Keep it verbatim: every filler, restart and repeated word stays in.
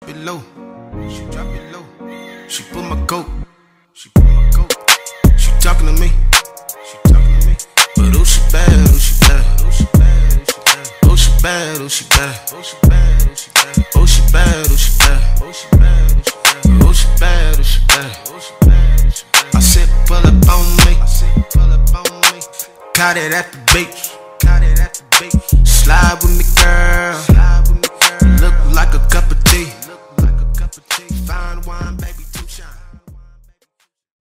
drop it low. She drop it low. She put my coat. She put my coat. She talking to me. She talking to me. But oh she bad, oh she bad, oh she bad, oh she bad, oh she bad, oh she bad, oh she bad, oh she bad, oh she bad, oh she bad, oh she bad, oh she bad, oh she bad, oh she bad. I said pull up on me. I said pull up on me. Caught it at the beach.